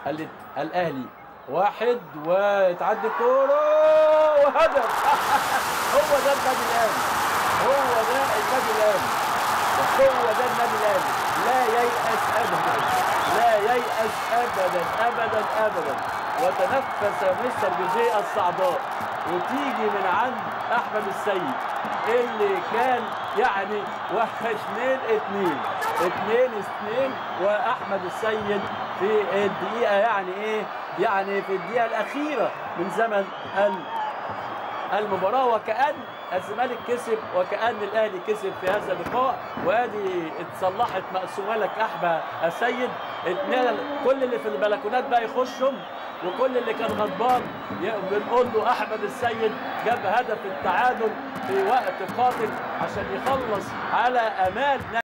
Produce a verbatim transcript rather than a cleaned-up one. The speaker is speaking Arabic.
قالت الاهلي واحد وتعدي الكوره وهدف. هو ده النادي الاهلي، هو ده النادي الاهلي، هو ده النادي الاهلي. لا ييأس ابدا، لا ييأس ابدا ابدا ابدا. وتنفس مستر جوزيه الصعداء، وتيجي من عند احمد السيد اللي كان يعني اتنين اتنين اتنين اتنين واحمد السيد في الدقيقه يعني ايه؟ يعني في الدقيقه الاخيره من زمن المباراه، وكأن الزمالك كسب وكأن الاهلي كسب في هذا اللقاء. وادي اتصلحت مقسومه لك احمد السيد. كل اللي في البلكونات بقى يخشهم، وكل اللي كان غضبان بنقول له احمد السيد جاب هدف التعادل في وقت قاتل عشان يخلص على امال